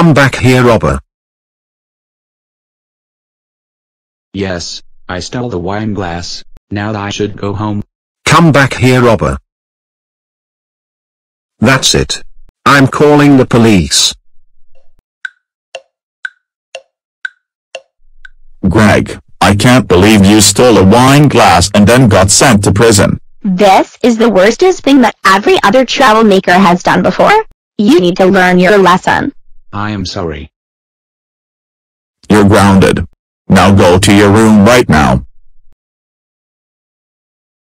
Come back here, robber. Yes, I stole the wine glass. Now I should go home. Come back here, robber. That's it. I'm calling the police. Greg, I can't believe you stole a wine glass and then got sent to prison. This is the worstest thing that every other troublemaker has done before. You need to learn your lesson. I am sorry. You're grounded. Now go to your room right now.